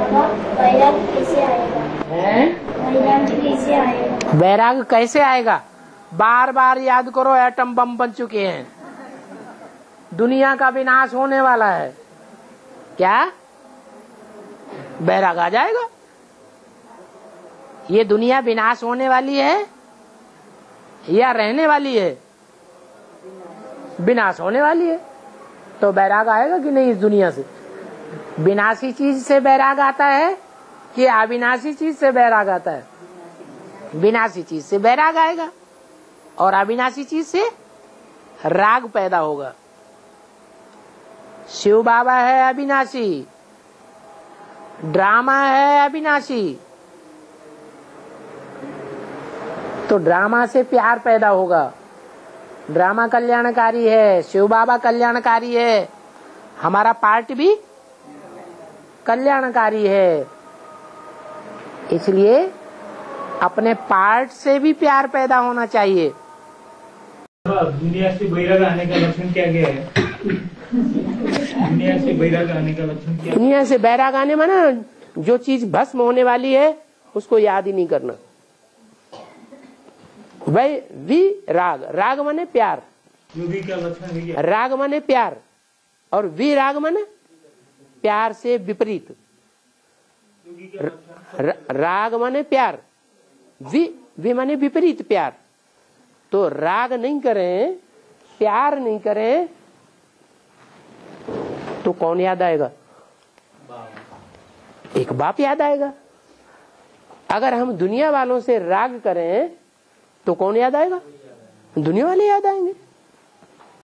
वैराग कैसे आएगा? वैराग कैसे आएगा? वैराग कैसे आएगा? बार बार याद करो, एटम बम बन चुके हैं, दुनिया का विनाश होने वाला है, क्या वैराग आ जाएगा? ये दुनिया विनाश होने वाली है या रहने वाली है? विनाश होने वाली है, तो वैराग आएगा कि नहीं इस दुनिया से? विनाशी चीज से वैराग आता है कि अविनाशी चीज से वैराग आता है? विनाशी चीज से वैराग आएगा और अविनाशी चीज से राग पैदा होगा। शिव बाबा है अविनाशी, ड्रामा है अविनाशी, तो ड्रामा से प्यार पैदा होगा। ड्रामा कल्याणकारी है, शिव बाबा कल्याणकारी है, हमारा पार्ट भी कल्याणकारी है, इसलिए अपने पार्ट से भी प्यार पैदा होना चाहिए। दुनिया से वैराग आने का लक्षण क्या क्या है? दुनिया से वैराग आने का लक्षण क्या? दुनिया से वैराग आने में ना, जो चीज भस्म होने वाली है उसको याद ही नहीं करना। वही विराग, राग माने प्यार, का लक्षण है क्या? राग माने प्यार और विराग माने प्यार से विपरीत। राग माने प्यार, वि माने विपरीत प्यार। तो राग नहीं करें, प्यार नहीं करें, तो कौन याद आएगा? एक बाप याद आएगा। अगर हम दुनिया वालों से राग करें तो कौन याद आएगा? दुनिया वाले याद आएंगे।